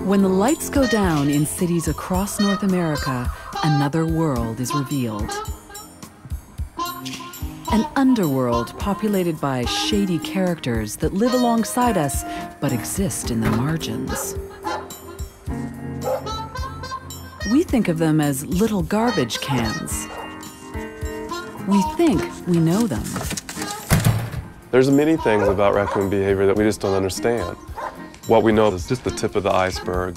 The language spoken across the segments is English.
When the lights go down in cities across North America, another world is revealed. An underworld populated by shady characters that live alongside us but exist in the margins. We think of them as little garbage cans. We think we know them. There's many things about raccoon behavior that we just don't understand. What we know is just the tip of the iceberg.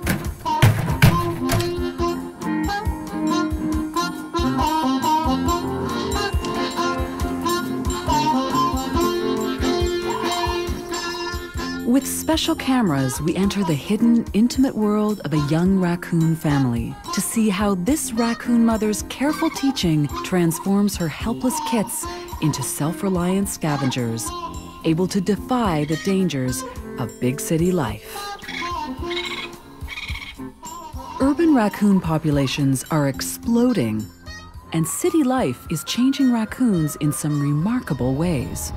With special cameras, we enter the hidden, intimate world of a young raccoon family to see how this raccoon mother's careful teaching transforms her helpless kits into self-reliant scavengers, able to defy the dangers of big city life. Urban raccoon populations are exploding, and city life is changing raccoons in some remarkable ways.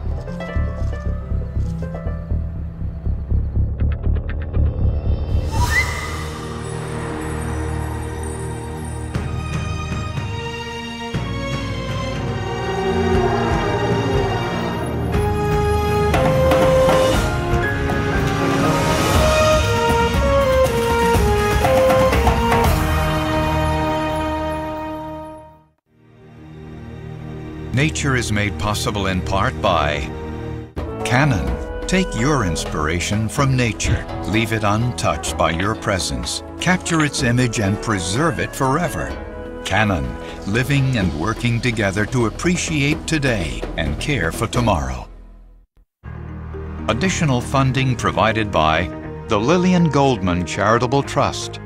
Nature is made possible in part by Canon. Take your inspiration from nature. Leave it untouched by your presence. Capture its image and preserve it forever. Canon, living and working together to appreciate today and care for tomorrow. Additional funding provided by the Lillian Goldman Charitable Trust,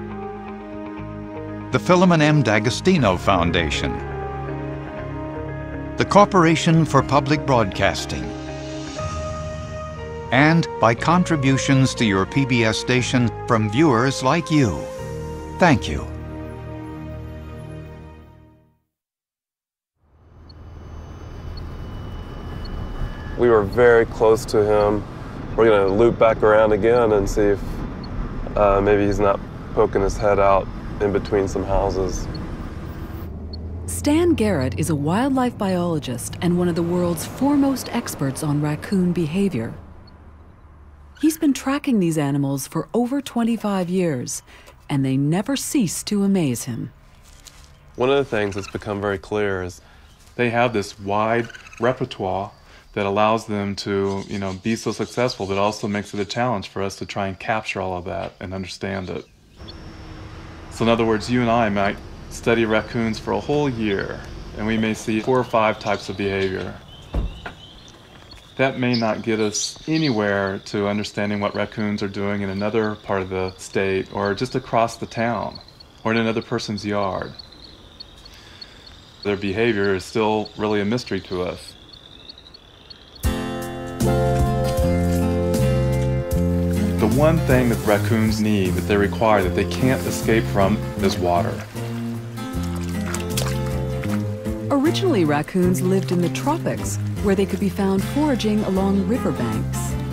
the Philemon M. D'Agostino Foundation, the Corporation for Public Broadcasting, and by contributions to your PBS station from viewers like you. Thank you. We were very close to him. We're going to loop back around again and see if maybe he's not poking his head out in between some houses. Stan Garrett is a wildlife biologist and one of the world's foremost experts on raccoon behavior. He's been tracking these animals for over 25 years, and they never cease to amaze him. One of the things that's become very clear is they have this wide repertoire that allows them to, be so successful, but also makes it a challenge for us to try and capture all of that and understand it. So in other words, you and I might study raccoons for a whole year, and we may see 4 or 5 types of behavior. That may not get us anywhere to understanding what raccoons are doing in another part of the state, or just across the town, or in another person's yard. Their behavior is still really a mystery to us. The one thing that raccoons need, that they require, that they can't escape from, is water. Originally, raccoons lived in the tropics, where they could be found foraging along riverbanks.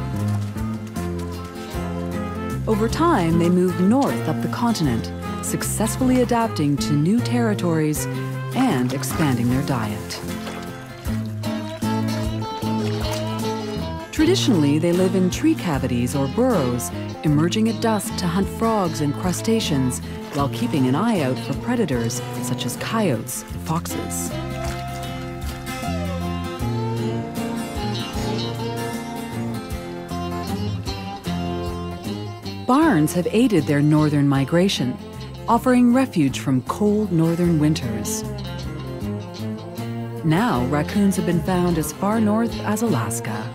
Over time, they moved north up the continent, successfully adapting to new territories and expanding their diet. Traditionally, they live in tree cavities or burrows, emerging at dusk to hunt frogs and crustaceans while keeping an eye out for predators such as coyotes and foxes. Barns have aided their northern migration, offering refuge from cold northern winters. Now, raccoons have been found as far north as Alaska.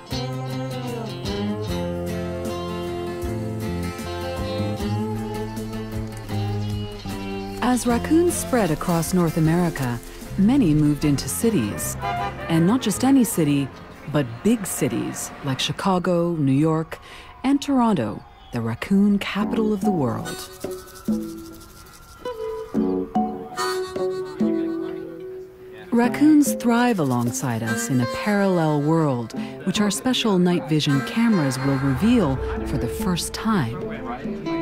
As raccoons spread across North America, many moved into cities. And not just any city, but big cities like Chicago, New York, and Toronto, the raccoon capital of the world. Raccoons thrive alongside us in a parallel world, which our special night vision cameras will reveal for the first time.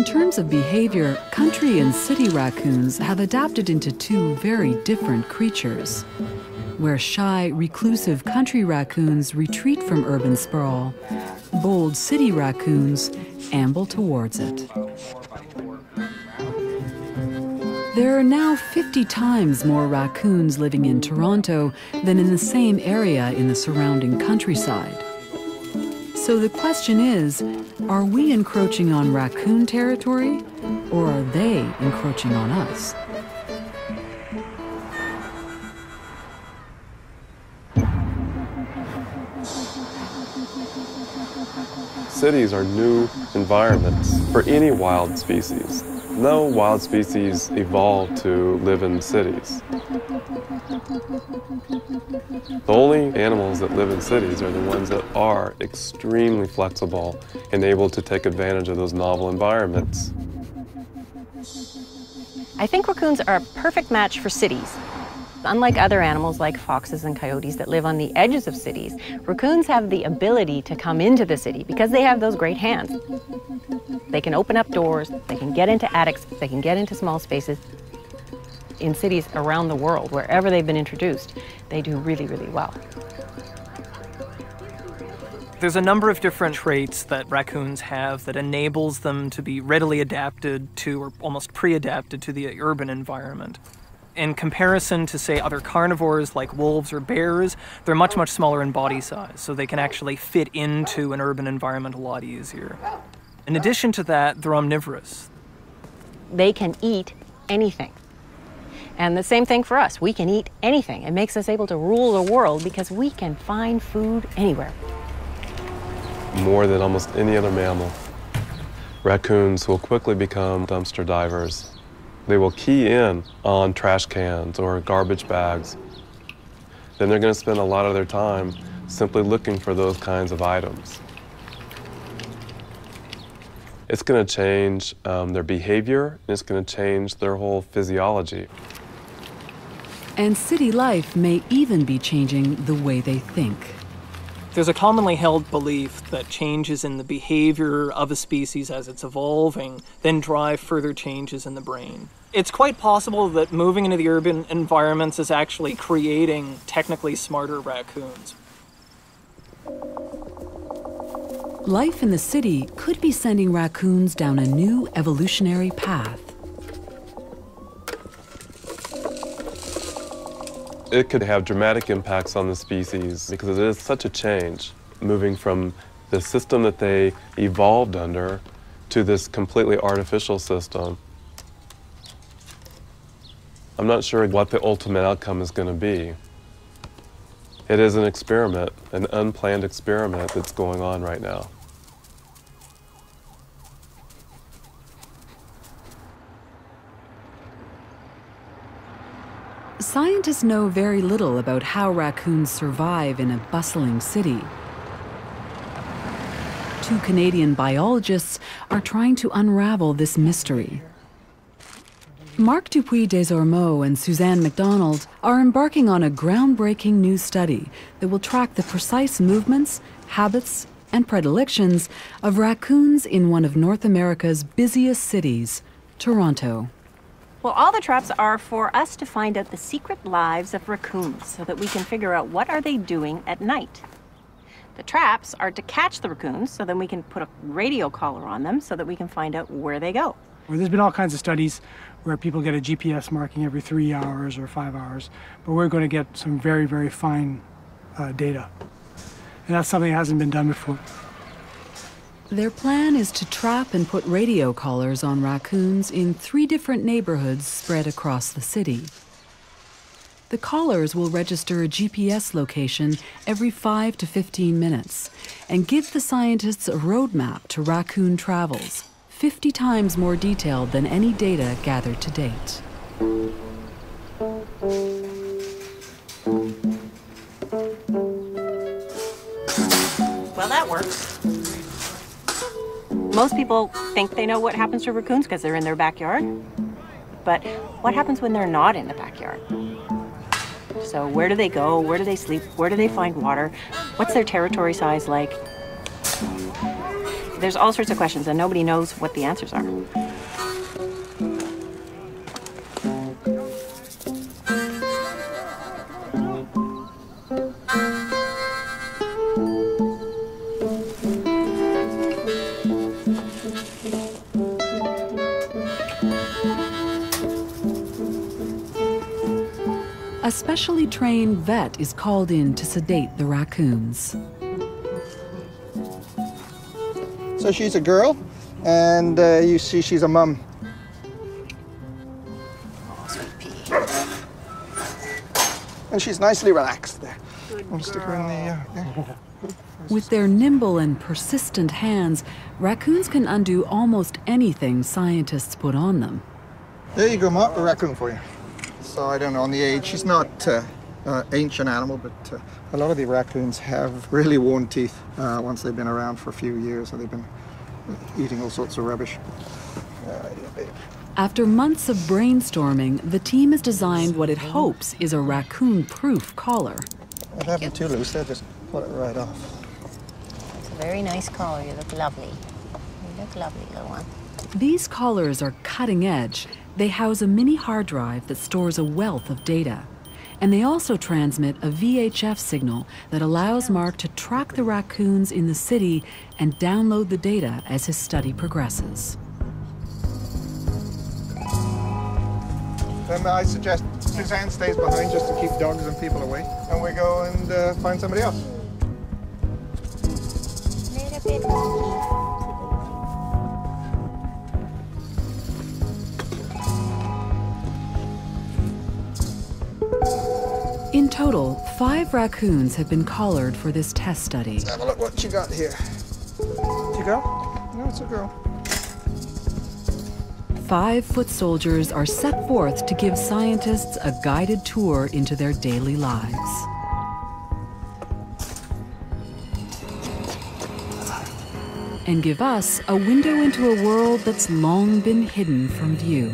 terms of behavior, country and city raccoons have adapted into two very different creatures. Where shy, reclusive country raccoons retreat from urban sprawl, bold city raccoons amble towards it. There are now 50 times more raccoons living in Toronto than in the same area in the surrounding countryside. So the question is, are we encroaching on raccoon territory, or are they encroaching on us? Cities are new environments for any wild species. No wild species evolved to live in cities. The only animals that live in cities are the ones that are extremely flexible and able to take advantage of those novel environments. I think raccoons are a perfect match for cities. Unlike other animals like foxes and coyotes that live on the edges of cities, raccoons have the ability to come into the city because they have those great hands. They can open up doors, they can get into attics, they can get into small spaces. In cities around the world, wherever they've been introduced, they do really, really well. There's a number of different traits that raccoons have that enables them to be readily adapted to, or almost pre-adapted to, the urban environment. In comparison to, say, other carnivores like wolves or bears, they're much, much smaller in body size, so they can actually fit into an urban environment a lot easier. In addition to that, they're omnivorous. They can eat anything. And the same thing for us. We can eat anything. It makes us able to rule the world because we can find food anywhere. More than almost any other mammal, raccoons will quickly become dumpster divers. They will key in on trash cans or garbage bags. Then they're going to spend a lot of their time simply looking for those kinds of items. It's going to change their behavior, and it's going to change their whole physiology. And city life may even be changing the way they think. There's a commonly held belief that changes in the behavior of a species as it's evolving then drive further changes in the brain. It's quite possible that moving into the urban environments is actually creating technically smarter raccoons. Life in the city could be sending raccoons down a new evolutionary path. It could have dramatic impacts on the species because it is such a change, moving from the system that they evolved under to this completely artificial system. I'm not sure what the ultimate outcome is going to be. It is an experiment, an unplanned experiment that's going on right now. Scientists know very little about how raccoons survive in a bustling city. Two Canadian biologists are trying to unravel this mystery. Marc Dupuis-Desormeaux and Suzanne McDonald are embarking on a groundbreaking new study that will track the precise movements, habits, and predilections of raccoons in one of North America's busiest cities, Toronto. Well, all the traps are for us to find out the secret lives of raccoons so that we can figure out what are they doing at night. The traps are to catch the raccoons so then we can put a radio collar on them so that we can find out where they go. Well, there's been all kinds of studies where people get a GPS marking every 3 hours or 5 hours, but we're going to get some very, very fine data. And that's something that hasn't been done before. Their plan is to trap and put radio collars on raccoons in 3 different neighborhoods spread across the city. The collars will register a GPS location every 5 to 15 minutes and give the scientists a roadmap to raccoon travels, 50 times more detailed than any data gathered to date. Well, that works. Most people think they know what happens to raccoons because they're in their backyard. But what happens when they're not in the backyard? So where do they go? Where do they sleep? Where do they find water? What's their territory size like? There's all sorts of questions, and nobody knows what the answers are. A specially trained vet is called in to sedate the raccoons. So she's a girl, and you see she's a mum. Oh, sweet pea. And she's nicely relaxed there. I'll stick her in the... there. With their nimble and persistent hands, raccoons can undo almost anything scientists put on them. There you go, Mark, a raccoon for you. So I don't know on the age. She's not ancient animal, but a lot of the raccoons have really worn teeth once they've been around for a few years, or they've been eating all sorts of rubbish. Yeah, babe. After months of brainstorming, the team has designed what it hopes is a raccoon-proof collar. I'd have them too loose, they'll just pull it right off. It's a very nice collar. You look lovely. You look lovely, little one. These collars are cutting edge. They house a mini hard drive that stores a wealth of data. And they also transmit a VHF signal that allows Mark to track the raccoons in the city and download the data as his study progresses. Then I suggest Suzanne stays behind just to keep dogs and people away, and we go and find somebody else. Little bit monkey. In total, 5 raccoons have been collared for this test study. Let's have a look what you got here. It's a girl? No, it's a girl. 5 foot soldiers are set forth to give scientists a guided tour into their daily lives. And give us a window into a world that's long been hidden from view.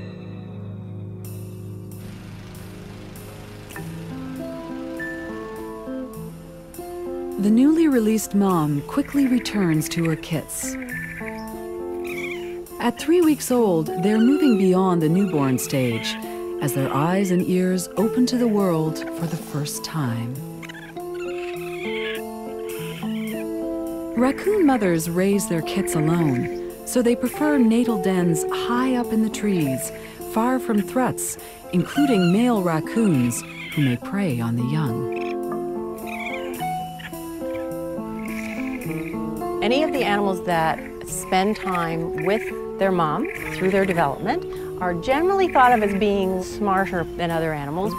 The newly released mom quickly returns to her kits. At 3 weeks old, they're moving beyond the newborn stage as their eyes and ears open to the world for the first time. Raccoon mothers raise their kits alone, so they prefer natal dens high up in the trees, far from threats, including male raccoons who may prey on the young. Any of the animals that spend time with their mom through their development are generally thought of as being smarter than other animals.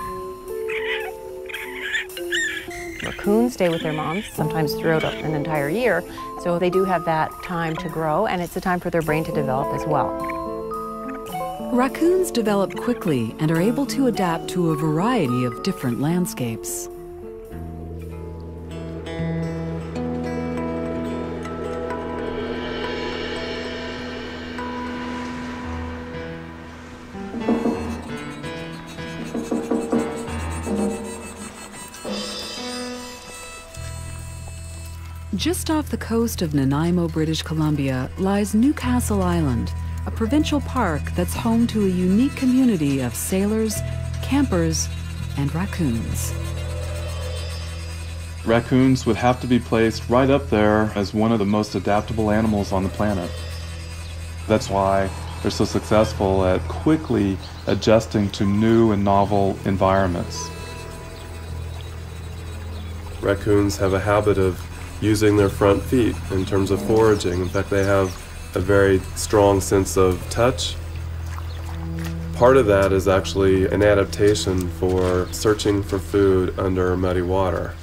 Raccoons stay with their moms, sometimes throughout an entire year, so they do have that time to grow, and it's a time for their brain to develop as well. Raccoons develop quickly and are able to adapt to a variety of different landscapes. Just off the coast of Nanaimo, British Columbia, lies Newcastle Island, a provincial park that's home to a unique community of sailors, campers, and raccoons. Raccoons would have to be placed right up there as one of the most adaptable animals on the planet. That's why they're so successful at quickly adjusting to new and novel environments. Raccoons have a habit of using their front feet in terms of foraging. In fact, they have a very strong sense of touch. Part of that is actually an adaptation for searching for food under muddy water.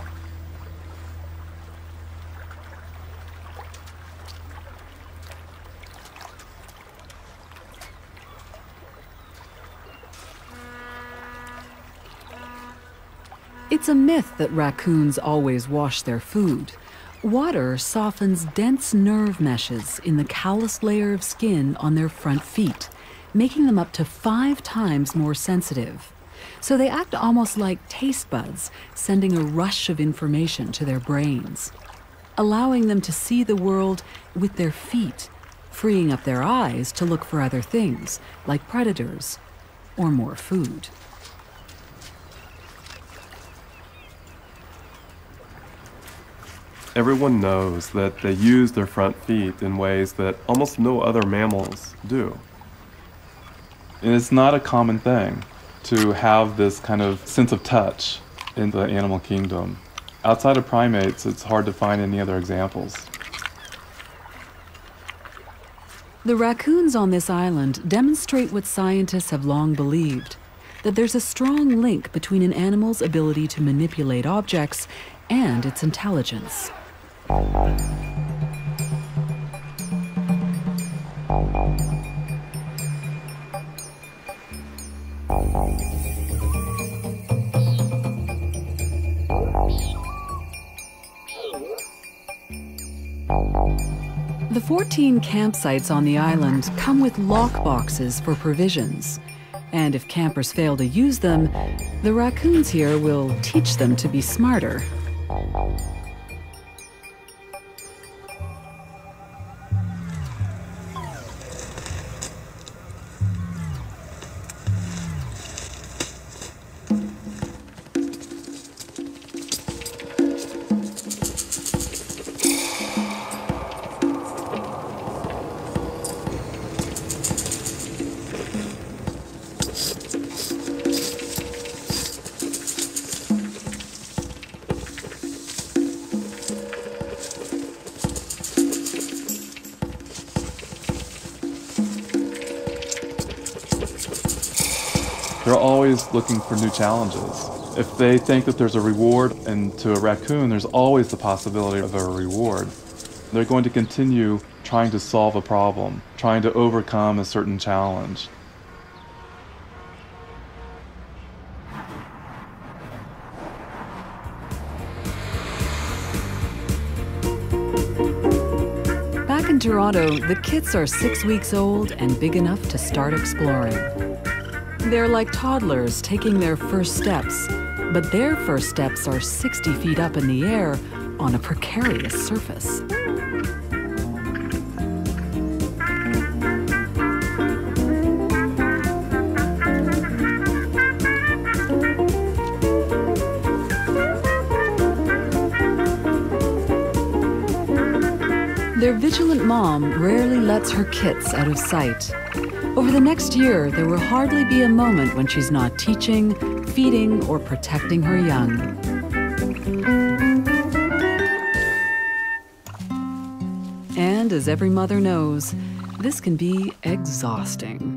It's a myth that raccoons always wash their food. Water softens dense nerve meshes in the calloused layer of skin on their front feet, making them up to 5 times more sensitive. So they act almost like taste buds, sending a rush of information to their brains. allowing them to see the world with their feet, freeing up their eyes to look for other things, like predators or more food. Everyone knows that they use their front feet in ways that almost no other mammals do. And it's not a common thing to have this kind of sense of touch in the animal kingdom. Outside of primates, it's hard to find any other examples. The raccoons on this island demonstrate what scientists have long believed, that there's a strong link between an animal's ability to manipulate objects and its intelligence. The 14 campsites on the island come with lock boxes for provisions. And if campers fail to use them, the raccoons here will teach them to be smarter. They're always looking for new challenges. If they think that there's a reward, and to a raccoon, there's always the possibility of a reward, they're going to continue trying to solve a problem, trying to overcome a certain challenge. Back in Toronto, the kits are 6 weeks old and big enough to start exploring. They're like toddlers taking their first steps, but their first steps are 60 feet up in the air on a precarious surface. Their vigilant mom rarely lets her kits out of sight. Over the next year, there will hardly be a moment when she's not teaching, feeding, or protecting her young. And as every mother knows, this can be exhausting.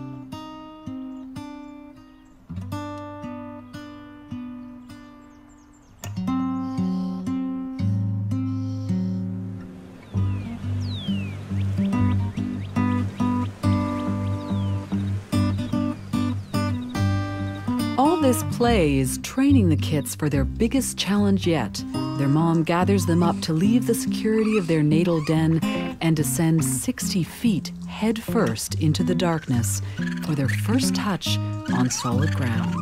All this play is training the kits for their biggest challenge yet. Their mom gathers them up to leave the security of their natal den and descend 60 feet head first into the darkness for their first touch on solid ground.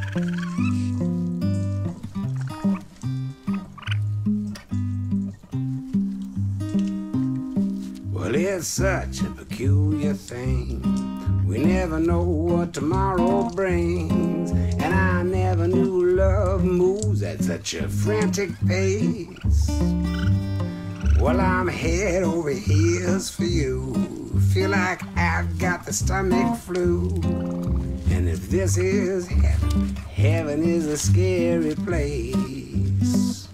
Well, it's such a peculiar thing. We never know what tomorrow brings, and I never knew love moves at such a frantic pace. Well, I'm head over heels for you. Feel like I've got the stomach flu. And if this is heaven, heaven is a scary place.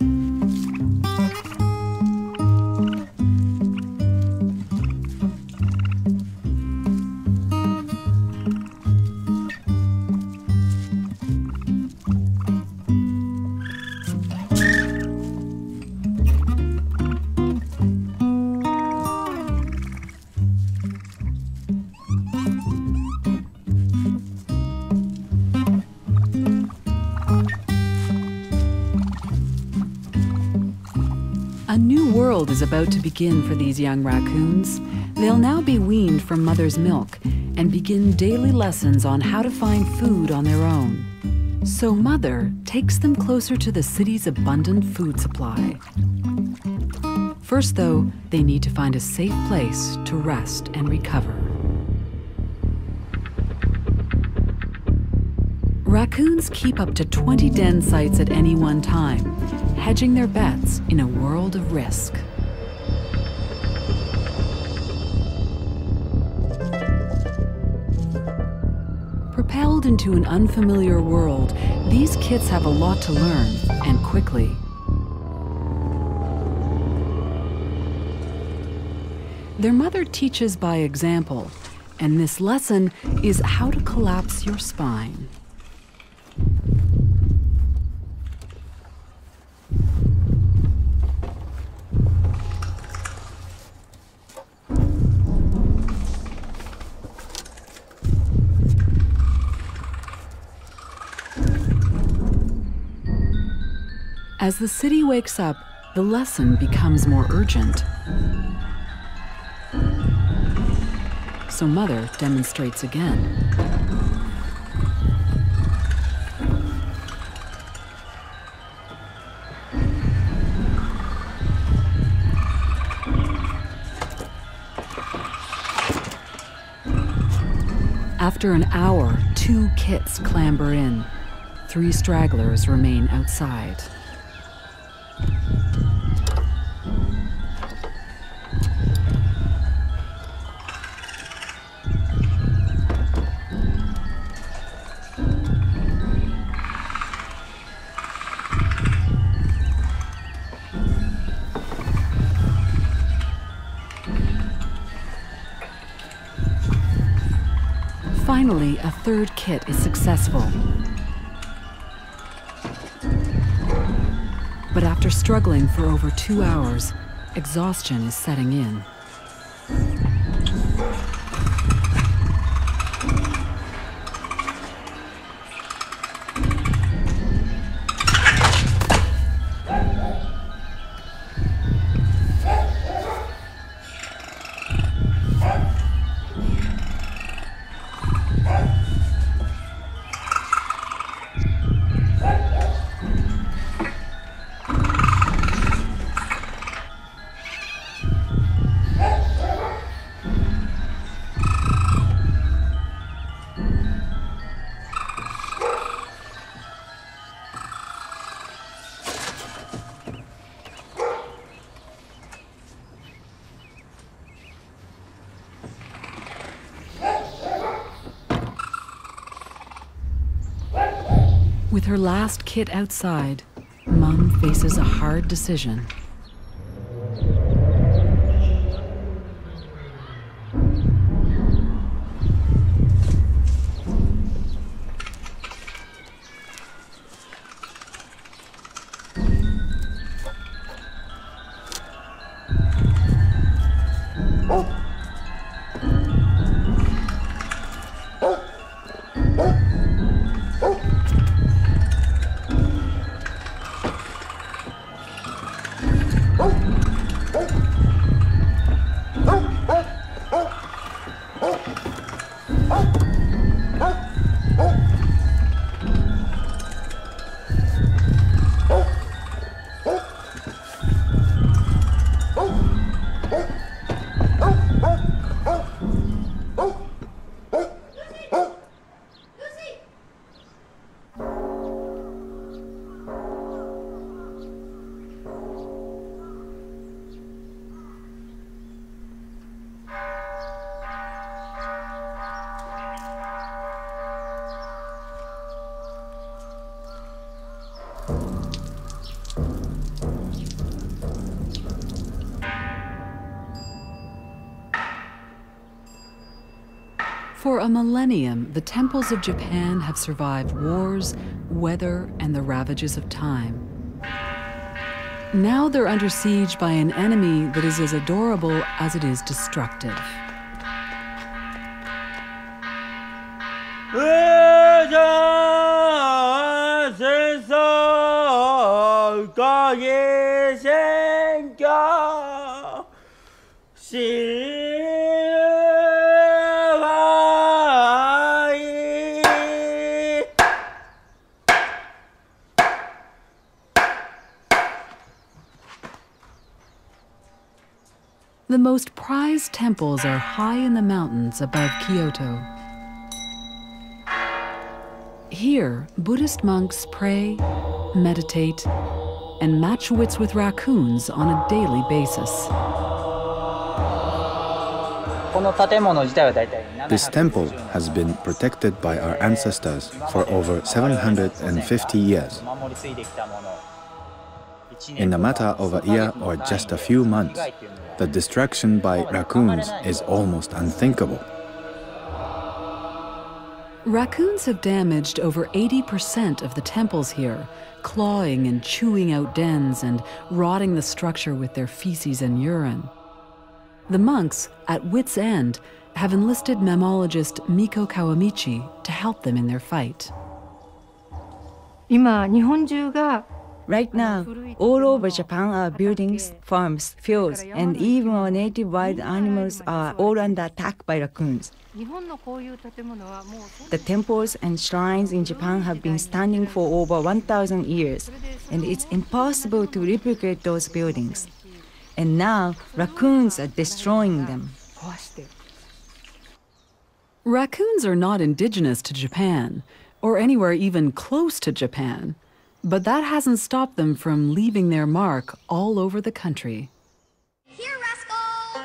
A new world is about to begin for these young raccoons. They'll now be weaned from mother's milk and begin daily lessons on how to find food on their own. So mother takes them closer to the city's abundant food supply. First, though, they need to find a safe place to rest and recover. Raccoons keep up to 20 den sites at any one time, hedging their bets in a world of risk. Propelled into an unfamiliar world, these kits have a lot to learn, and quickly. Their mother teaches by example, and this lesson is how to collapse your spine. As the city wakes up, the lesson becomes more urgent. So Mother demonstrates again. After an hour, 2 kits clamber in. 3 stragglers remain outside. Finally, a 3rd kit is successful. But after struggling for over 2 hours, exhaustion is setting in. With her last kit outside, Mum faces a hard decision. For a millennium, the temples of Japan have survived wars, weather, and the ravages of time. Now they're under siege by an enemy that is as adorable as it is destructive. The most prized temples are high in the mountains above Kyoto. Here, Buddhist monks pray, meditate, and match wits with raccoons on a daily basis. This temple has been protected by our ancestors for over 750 years. In a matter of a year or just a few months, the destruction by raccoons is almost unthinkable. Raccoons have damaged over 80% of the temples here, clawing and chewing out dens and rotting the structure with their feces and urine. The monks, at wit's end, have enlisted mammologist Miko Kawamichi to help them in their fight. Right now, all over Japan are buildings, farms, fields, and even our native wild animals are all under attack by raccoons. The temples and shrines in Japan have been standing for over 1,000 years, and it's impossible to replicate those buildings. And now, raccoons are destroying them. Raccoons are not indigenous to Japan, or anywhere even close to Japan. But that hasn't stopped them from leaving their mark all over the country. Here, rascal!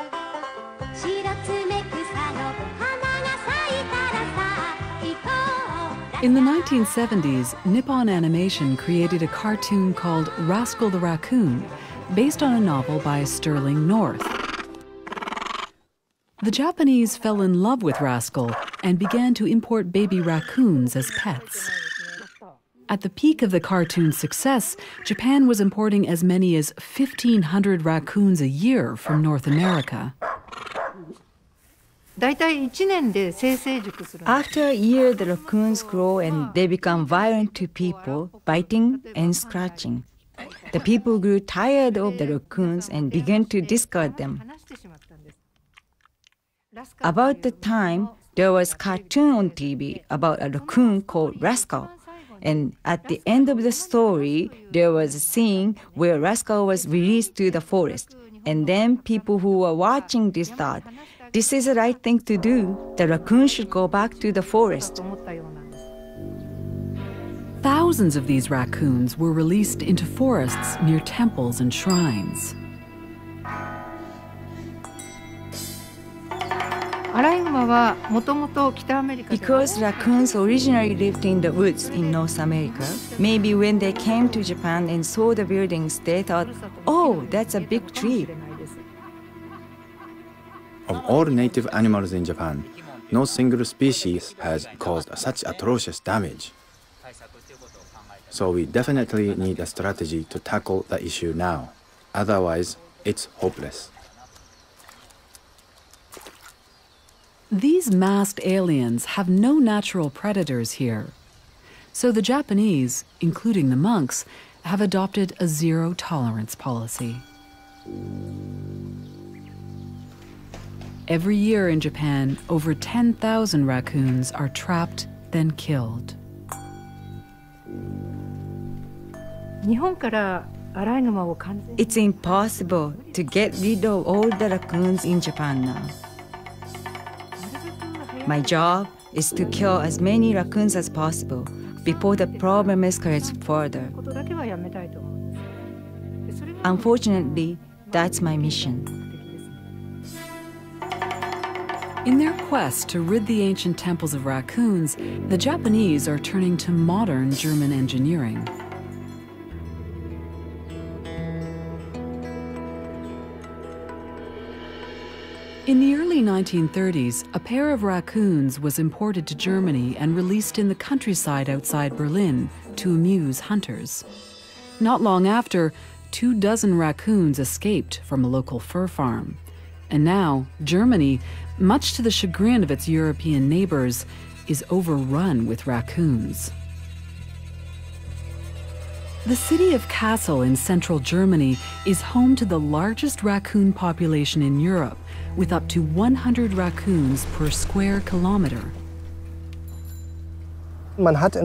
In the 1970s, Nippon Animation created a cartoon called Rascal the Raccoon, based on a novel by Sterling North. The Japanese fell in love with Rascal and began to import baby raccoons as pets. At the peak of the cartoon's success, Japan was importing as many as 1,500 raccoons a year from North America. After a year, the raccoons grow and they become violent to people, biting and scratching. The people grew tired of the raccoons and began to discard them. About the time, there was a cartoon on TV about a raccoon called Rascal. And at the end of the story, there was a scene where Rascal was released to the forest. And then people who were watching this thought, this is the right thing to do. The raccoon should go back to the forest. Thousands of these raccoons were released into forests near temples and shrines. Because raccoons originally lived in the woods in North America, maybe when they came to Japan and saw the buildings, they thought, oh, that's a big tree. Of all native animals in Japan, no single species has caused such atrocious damage. So we definitely need a strategy to tackle the issue now. Otherwise, it's hopeless. These masked aliens have no natural predators here. So the Japanese, including the monks, have adopted a zero-tolerance policy. Every year in Japan, over 10,000 raccoons are trapped, then killed. It's impossible to get rid of all the raccoons in Japan now. My job is to kill as many raccoons as possible before the problem escalates further. Unfortunately, that's my mission. In their quest to rid the ancient temples of raccoons, the Japanese are turning to modern German engineering. In the early 1930s, a pair of raccoons was imported to Germany and released in the countryside outside Berlin to amuse hunters. Not long after, 24 raccoons escaped from a local fur farm. And now, Germany, much to the chagrin of its European neighbors, is overrun with raccoons. The city of Kassel in central Germany is home to the largest raccoon population in Europe, with up to 100 raccoons per square kilometer. What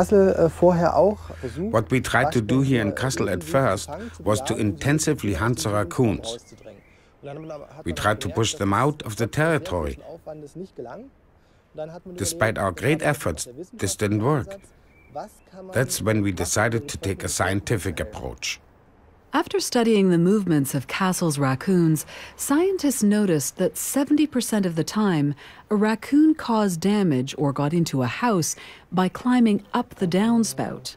we tried to do here in Kassel at first was to intensively hunt the raccoons. We tried to push them out of the territory. Despite our great efforts, this didn't work. That's when we decided to take a scientific approach. After studying the movements of Castle's raccoons, scientists noticed that 70% of the time, a raccoon caused damage or got into a house by climbing up the downspout.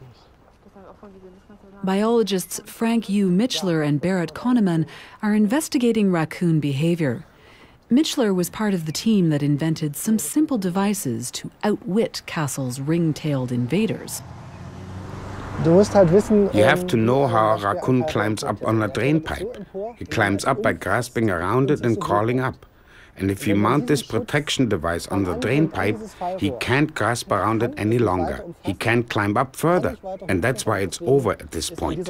Biologists Frank U. Michler and Barrett Kahneman are investigating raccoon behavior. Michler was part of the team that invented some simple devices to outwit Castle's ring-tailed invaders. You have to know how a raccoon climbs up on a drain pipe. He climbs up by grasping around it and crawling up. And if you mount this protection device on the drain pipe, he can't grasp around it any longer. He can't climb up further. And that's why it's over at this point.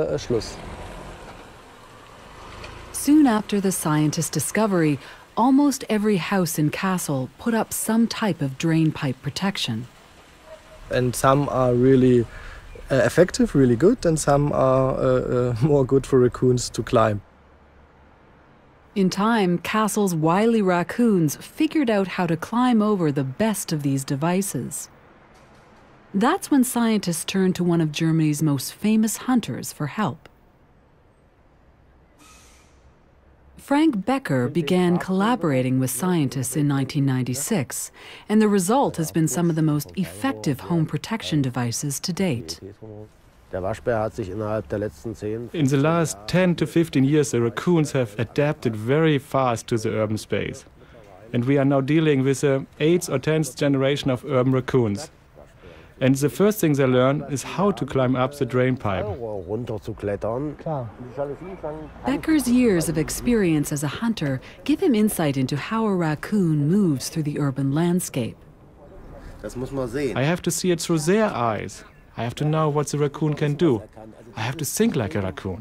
Soon after the scientists' discovery, almost every house in Castle put up some type of drain pipe protection. And some are really effective, really good, and some are more good for raccoons to climb. In time, Castle's wily raccoons figured out how to climb over the best of these devices. That's when scientists turned to one of Germany's most famous hunters for help. Frank Becker began collaborating with scientists in 1996, and the result has been some of the most effective home protection devices to date. In the last 10 to 15 years, the raccoons have adapted very fast to the urban space. And we are now dealing with the 8th or 10th generation of urban raccoons. And the first thing they learn is how to climb up the drain pipe. Becker's years of experience as a hunter give him insight into how a raccoon moves through the urban landscape. I have to see it through their eyes. I have to know what the raccoon can do. I have to think like a raccoon.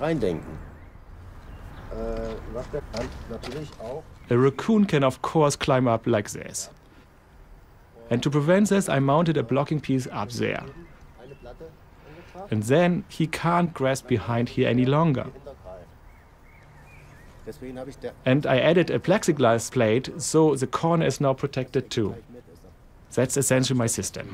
A raccoon can of course climb up like this. And to prevent this, I mounted a blocking piece up there. And then he can't grasp behind here any longer. And I added a plexiglass plate, so the corner is now protected too. That's essentially my system.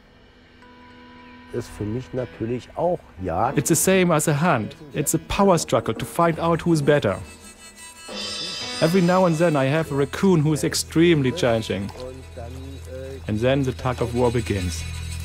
It's the same as a hunt. It's a power struggle to find out who's better. Every now and then I have a raccoon who is extremely challenging. And then the tug of war begins.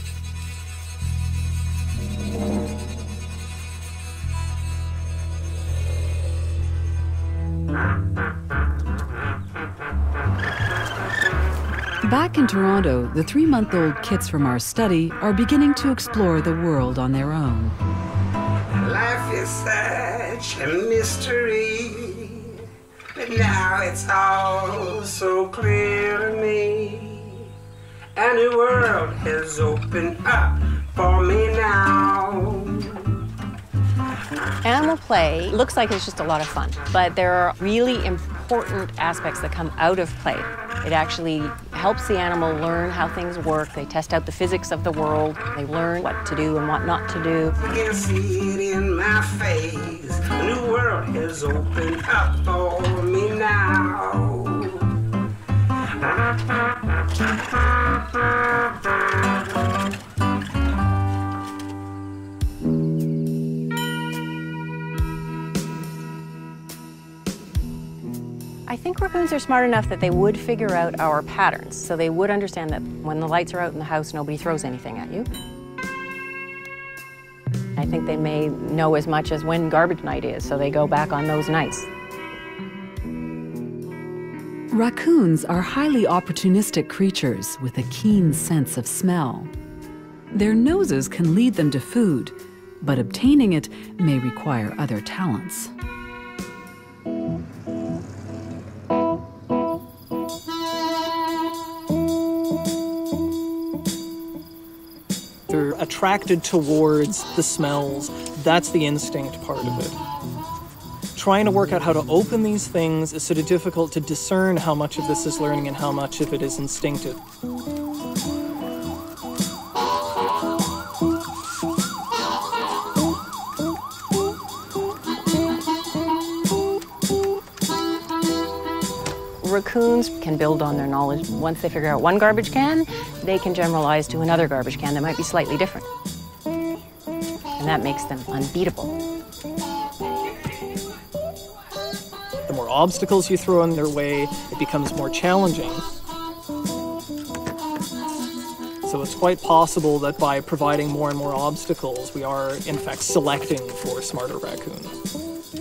Back in Toronto, the 3-month-old kits from our study are beginning to explore the world on their own. Life is such a mystery, but now it's all so clear to me. And the world has opened up for me now. Animal play looks like it's just a lot of fun, but there are really important aspects that come out of play. It actually helps the animal learn how things work. They test out the physics of the world. They learn what to do and what not to do. I can see it in my face. A new world has opened up for me now. I think raccoons are smart enough that they would figure out our patterns, so they would understand that when the lights are out in the house, nobody throws anything at you. I think they may know as much as when garbage night is, so they go back on those nights. Raccoons are highly opportunistic creatures with a keen sense of smell. Their noses can lead them to food, but obtaining it may require other talents. They're attracted towards the smells. That's the instinct part of it. Trying to work out how to open these things is sort of difficult to discern how much of this is learning and how much of it is instinctive. raccoons can build on their knowledge. Once they figure out one garbage can, they can generalize to another garbage can that might be slightly different. And that makes them unbeatable. The more obstacles you throw in their way, it becomes more challenging. So it's quite possible that by providing more and more obstacles, we are in fact selecting for smarter raccoons.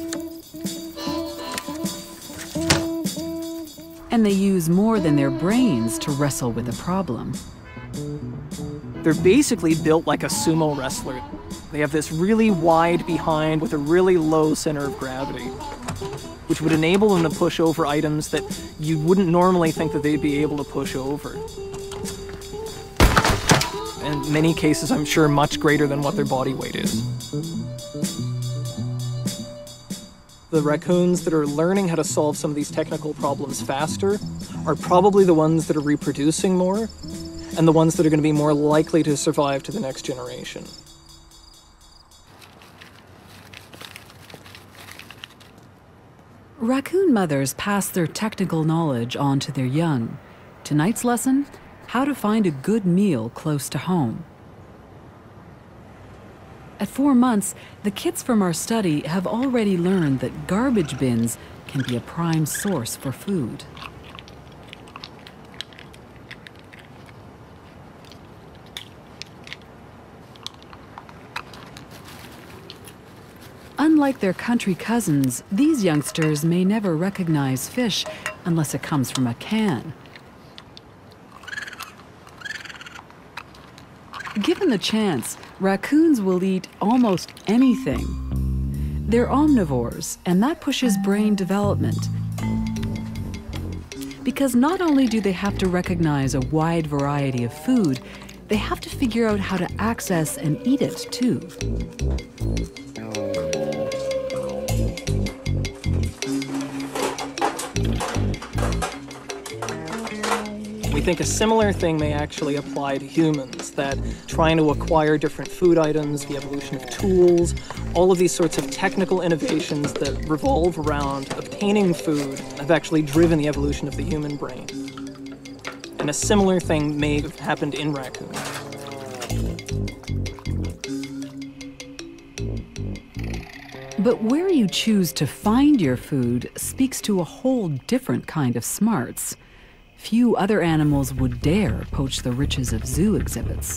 And they use more than their brains to wrestle with a problem. They're basically built like a sumo wrestler. They have this really wide behind with a really low center of gravity, which would enable them to push over items that you wouldn't normally think that they'd be able to push over. In many cases, I'm sure, much greater than what their body weight is. The raccoons that are learning how to solve some of these technical problems faster are probably the ones that are reproducing more and the ones that are going to be more likely to survive to the next generation. Raccoon mothers pass their technical knowledge on to their young. Tonight's lesson: how to find a good meal close to home. At 4 months, the kids from our study have already learned that garbage bins can be a prime source for food. Unlike their country cousins, these youngsters may never recognize fish unless it comes from a can. Given the chance, raccoons will eat almost anything. They're omnivores, and that pushes brain development. Because not only do they have to recognize a wide variety of food, they have to figure out how to access and eat it, too. We think a similar thing may actually apply to humans, that trying to acquire different food items, the evolution of tools, all of these sorts of technical innovations that revolve around obtaining food have actually driven the evolution of the human brain. And a similar thing may have happened in raccoons. But where you choose to find your food speaks to a whole different kind of smarts. Few other animals would dare poach the riches of zoo exhibits.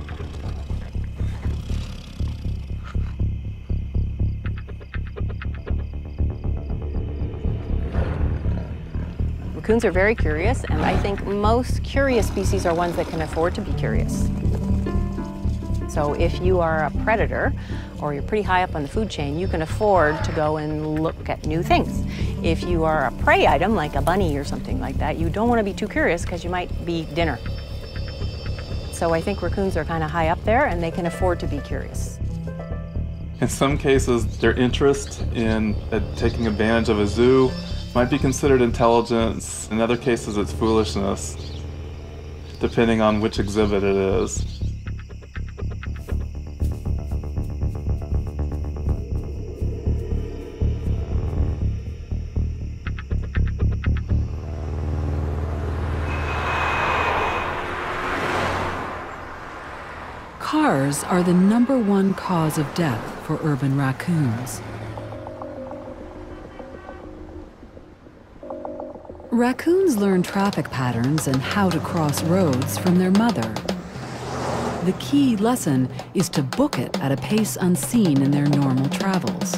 Raccoons are very curious, and I think most curious species are ones that can afford to be curious. So if you are a predator, or you're pretty high up on the food chain, you can afford to go and look at new things. If you are a prey item, like a bunny or something like that, you don't want to be too curious because you might be dinner. So I think raccoons are kind of high up there, and they can afford to be curious. In some cases, their interest in taking advantage of a zoo might be considered intelligence. In other cases, it's foolishness, depending on which exhibit it is. Cars are the #1 cause of death for urban raccoons. Raccoons learn traffic patterns and how to cross roads from their mother. The key lesson is to book it at a pace unseen in their normal travels.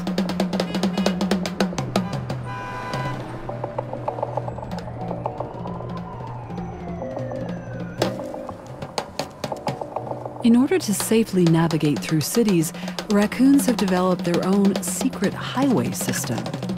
In order to safely navigate through cities, raccoons have developed their own secret highway system.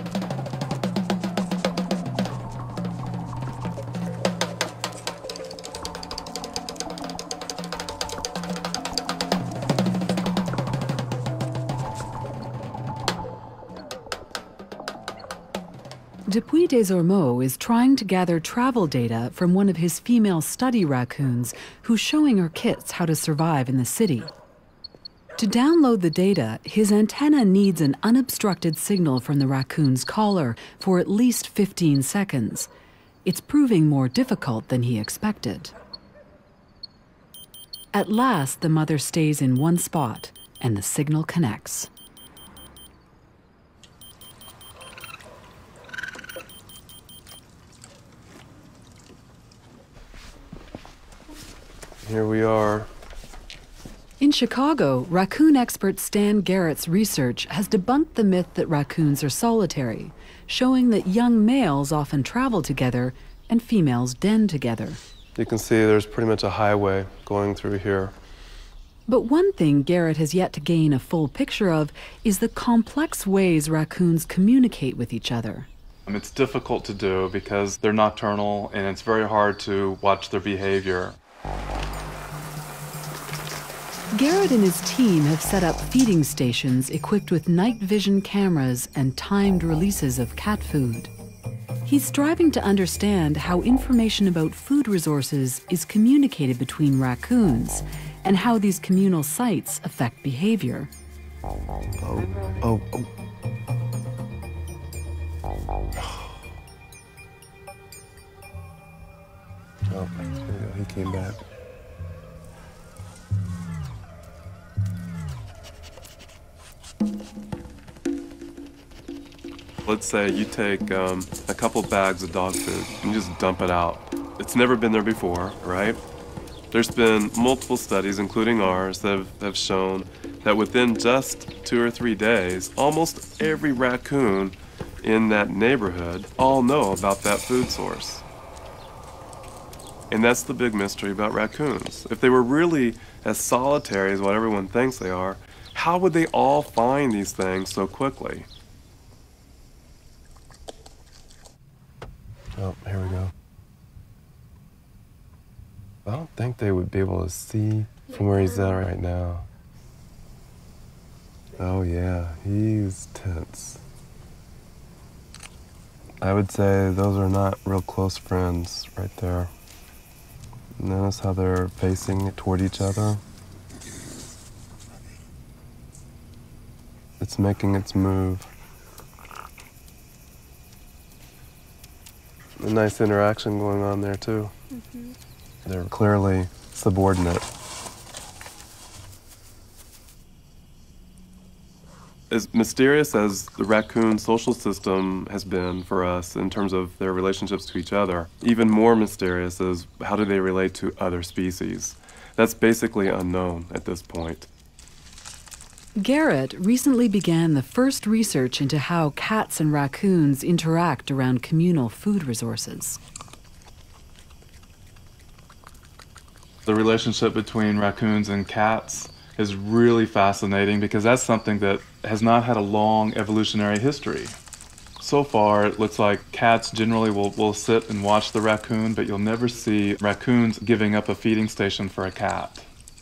Depuis Desormeaux is trying to gather travel data from one of his female study raccoons who's showing her kits how to survive in the city. To download the data, his antenna needs an unobstructed signal from the raccoon's collar for at least 15 seconds. it's proving more difficult than he expected. At last, the mother stays in one spot and the signal connects. Here we are. In Chicago, raccoon expert Stan Garrett's research has debunked the myth that raccoons are solitary, showing that young males often travel together and females den together. You can see there's pretty much a highway going through here. But one thing Garrett has yet to gain a full picture of is the complex ways raccoons communicate with each other. It's difficult to do because they're nocturnal and it's very hard to watch their behavior. Garrett and his team have set up feeding stations equipped with night vision cameras and timed releases of cat food. He's striving to understand how information about food resources is communicated between raccoons and how these communal sites affect behavior. Oh. Oh, he came back. Let's say you take a couple bags of dog food and you just dump it out. It's never been there before, right? There's been multiple studies, including ours, that have shown that within just 2 or 3 days, almost every raccoon in that neighborhood all know about that food source. And that's the big mystery about raccoons. If they were really as solitary as what everyone thinks they are, how would they all find these things so quickly? Oh, here we go. I don't think they would be able to see from where he's at right now. Oh yeah, he's tense. I would say those are not real close friends right there. Notice how they're facing toward each other. It's making its move. A nice interaction going on there too. Mm-hmm. They're clearly subordinate. As mysterious as the raccoon social system has been for us in terms of their relationships to each other, even more mysterious is how do they relate to other species. That's basically unknown at this point. Garrett recently began the first research into how cats and raccoons interact around communal food resources. The relationship between raccoons and cats is really fascinating because that's something that has not had a long evolutionary history. So far, it looks like cats generally will sit and watch the raccoon, but you'll never see raccoons giving up a feeding station for a cat.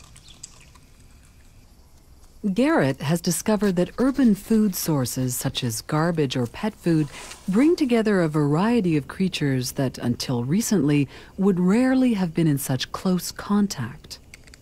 Garrett has discovered that urban food sources such as garbage or pet food bring together a variety of creatures that, until recently, would rarely have been in such close contact.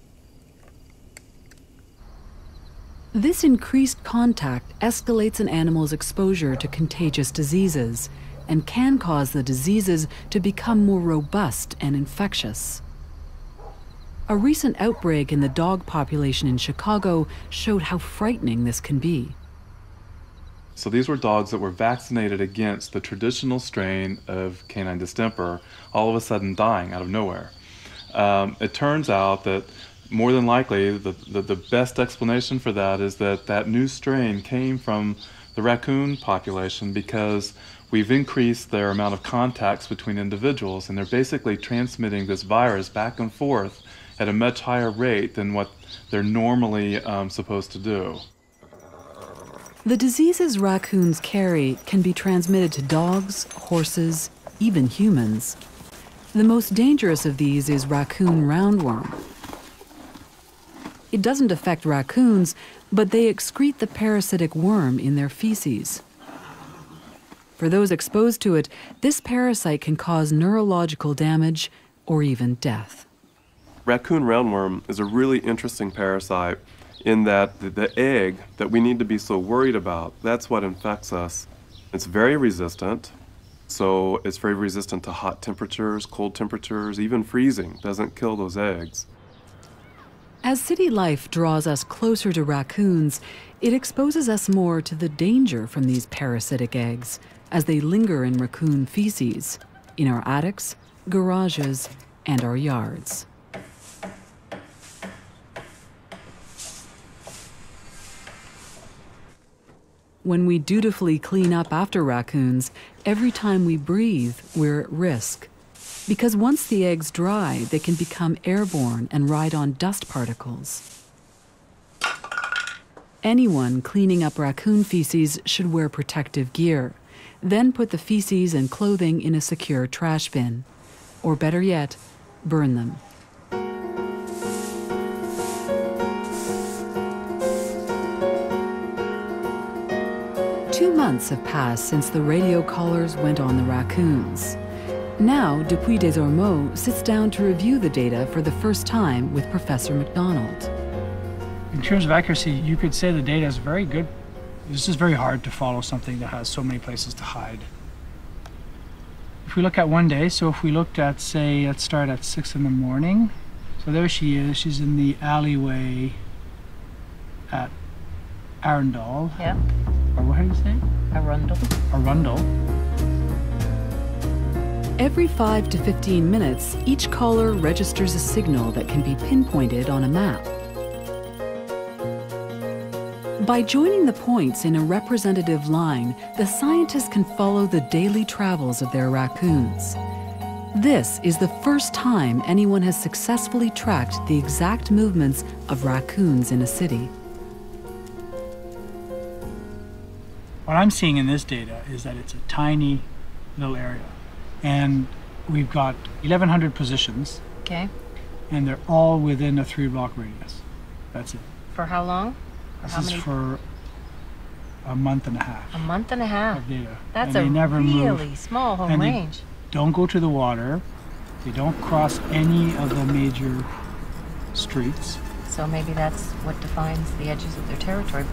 This increased contact escalates an animal's exposure to contagious diseases and can cause the diseases to become more robust and infectious. A recent outbreak in the dog population in Chicago showed how frightening this can be. So these were dogs that were vaccinated against the traditional strain of canine distemper, all of a sudden dying out of nowhere. It turns out that more than likely the best explanation for that is that that new strain came from the raccoon population because we've increased their amount of contacts between individuals, and they're basically transmitting this virus back and forth at a much higher rate than what they're normally supposed to do. The diseases raccoons carry can be transmitted to dogs, horses, even humans. The most dangerous of these is raccoon roundworm. It doesn't affect raccoons, but they excrete the parasitic worm in their feces. For those exposed to it, this parasite can cause neurological damage or even death. Raccoon roundworm is a really interesting parasite in that the egg that we need to be so worried about, that's what infects us. It's very resistant. So it's very resistant to hot temperatures, cold temperatures, even freezing doesn't kill those eggs. As city life draws us closer to raccoons, it exposes us more to the danger from these parasitic eggs as they linger in raccoon feces, in our attics, garages, and our yards. When we dutifully clean up after raccoons, every time we breathe, we're at risk. Because once the eggs dry, they can become airborne and ride on dust particles. Anyone cleaning up raccoon feces should wear protective gear, then put the feces and clothing in a secure trash bin. Or better yet, burn them. Two months have passed since the radio collars went on the raccoons. Now, Dupuy des Ormeaux sits down to review the data for the first time with Professor McDonald. In terms of accuracy, you could say the data is very good. It's just very hard to follow something that has so many places to hide. If we look at one day, so if we looked at, say, let's start at 6 in the morning. So there she is. She's in the alleyway at Arundel. Yeah. Or what do you say? Arundel. Arundel. Every 5 to 15 minutes, each caller registers a signal that can be pinpointed on a map. By joining the points in a representative line, the scientists can follow the daily travels of their raccoons. This is the first time anyone has successfully tracked the exact movements of raccoons in a city. What I'm seeing in this data is that it's a tiny little area. And we've got 1,100 positions. Okay. And they're all within a 3-block radius. That's it. For how long? This is for a month and a half. A month and a half. Of data. That's and a really small home range. They don't go to the water. They don't cross any of the major streets. So maybe that's what defines the edges of their territory.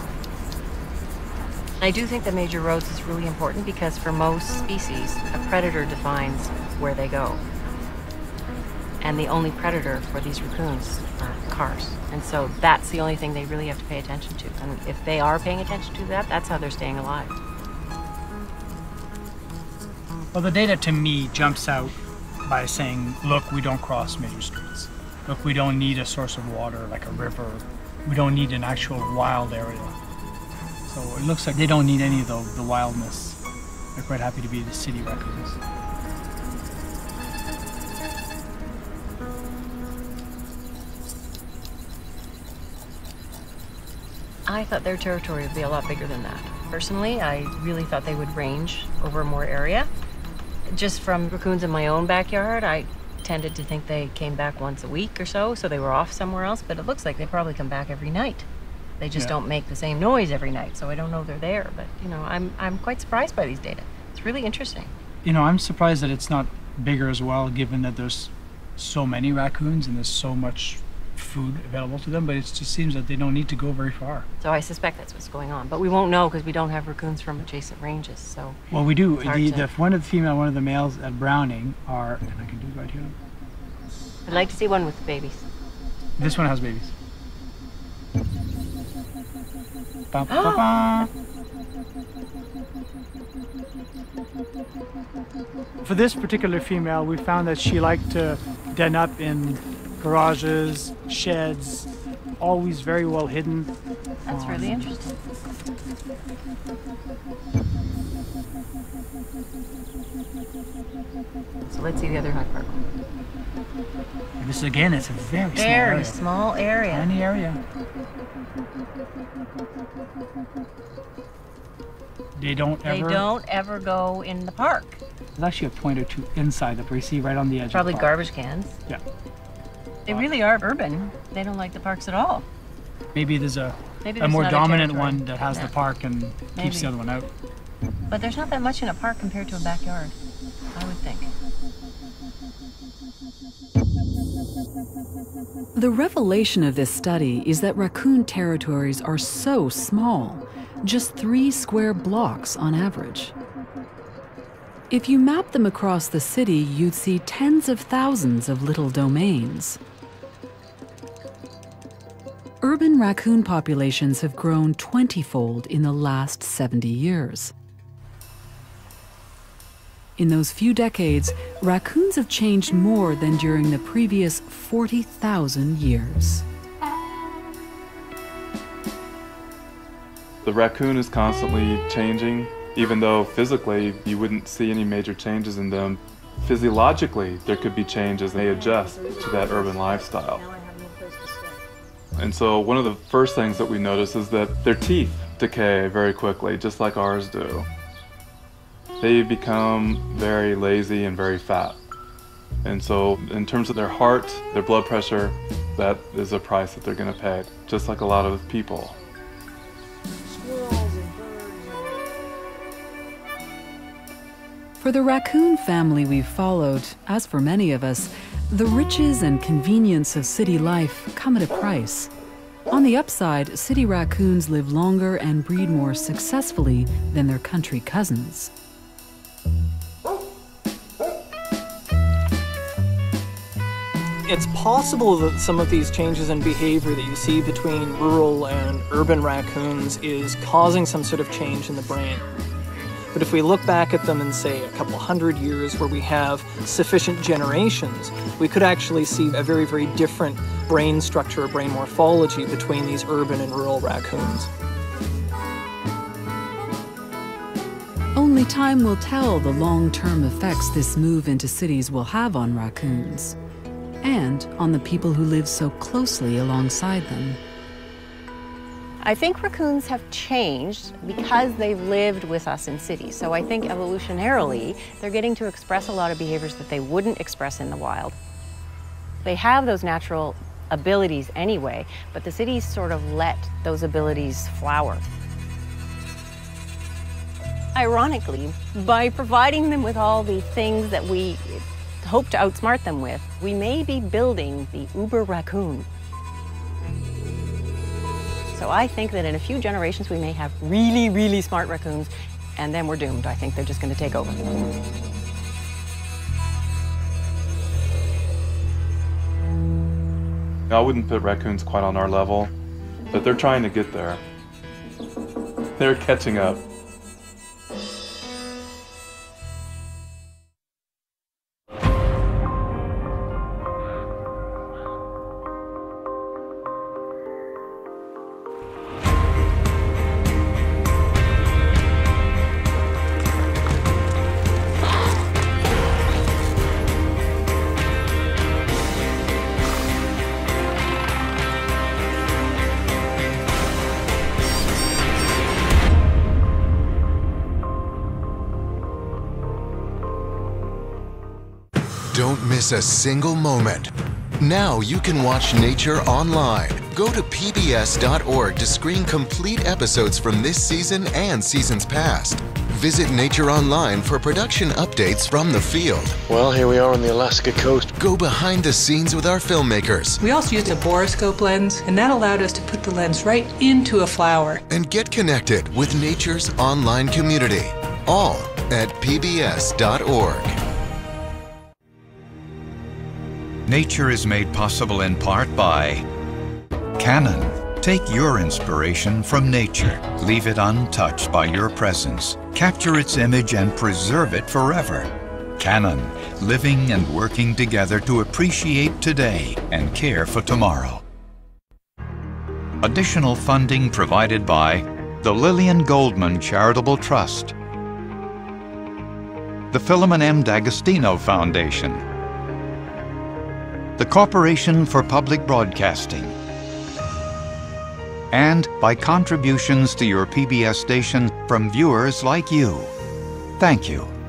I do think the major roads is really important because for most species, a predator defines where they go. And the only predator for these raccoons are cars. And so that's the only thing they really have to pay attention to. And if they are paying attention to that, that's how they're staying alive. Well, the data to me jumps out by saying, look, we don't cross major streets. Look, we don't need a source of water like a river. We don't need an actual wild area. So it looks like they don't need any of the wildness. They're quite happy to be the city raccoons. I thought their territory would be a lot bigger than that. Personally, I really thought they would range over more area. Just from raccoons in my own backyard, I tended to think they came back once a week or so they were off somewhere else, but it looks like they probably come back every night. They just don't make the same noise every night, so I don't know they're there. But, you know, I'm quite surprised by these data. It's really interesting. You know, I'm surprised that it's not bigger as well, given that there's so many raccoons and there's so much food available to them, but it just seems that they don't need to go very far. So I suspect that's what's going on, but we won't know because we don't have raccoons from adjacent ranges, so... Well, we do. One of the female, one of the males at Browning are, and I can do it right here. I'd like to see one with babies. This one has babies. Ba, ba, ba. For this particular female, we found that she liked to den up in garages, sheds, always very well hidden. That's really interesting. So let's see the other hyperbola. This again, it's a very small area. Tiny area. They don't ever go in the park. There's actually a point or two inside that we see right on the edge. Probably of the park. garbage cans. Yeah. They really are urban. They don't like the parks at all. Maybe there's a more dominant one that has the park and keeps the other one out. But there's not that much in a park compared to a backyard, I would think. The revelation of this study is that raccoon territories are so small, just 3 square blocks on average. If you map them across the city, you'd see tens of thousands of little domains. Urban raccoon populations have grown 20-fold in the last 70 years. In those few decades, raccoons have changed more than during the previous 40,000 years. The raccoon is constantly changing. Even though physically you wouldn't see any major changes in them, physiologically there could be changes. They adjust to that urban lifestyle. And so one of the first things that we notice is that their teeth decay very quickly, just like ours do. They become very lazy and very fat. And so in terms of their heart, their blood pressure, that is a price that they're going to pay, just like a lot of people. For the raccoon family we've followed, as for many of us, the riches and convenience of city life come at a price. On the upside, city raccoons live longer and breed more successfully than their country cousins. It's possible that some of these changes in behavior that you see between rural and urban raccoons is causing some sort of change in the brain. But if we look back at them in, say, a couple hundred years where we have sufficient generations, we could actually see a very, very different brain structure or brain morphology between these urban and rural raccoons. Only time will tell the long-term effects this move into cities will have on raccoons, and on the people who live so closely alongside them. I think raccoons have changed because they've lived with us in cities. So I think evolutionarily, they're getting to express a lot of behaviors that they wouldn't express in the wild. They have those natural abilities anyway, but the cities sort of let those abilities flower. Ironically, by providing them with all the things that we hope to outsmart them with, we may be building the uber raccoon. So I think that in a few generations we may have really, really smart raccoons, and then we're doomed. I think they're just going to take over. I wouldn't put raccoons quite on our level, but they're trying to get there. They're catching up. Don't miss a single moment. Now you can watch Nature online. Go to pbs.org to screen complete episodes from this season and seasons past. Visit Nature Online for production updates from the field. Well, here we are on the Alaska coast. Go behind the scenes with our filmmakers. We also used a borescope lens, and that allowed us to put the lens right into a flower. And get connected with nature's online community. All at pbs.org. Nature is made possible in part by Canon. Take your inspiration from nature. Leave it untouched by your presence. Capture its image and preserve it forever. Canon, living and working together to appreciate today and care for tomorrow. Additional funding provided by the Lillian Goldman Charitable Trust, the Philemon M. D'Agostino Foundation, the Corporation for Public Broadcasting, and by contributions to your PBS station from viewers like you. Thank you.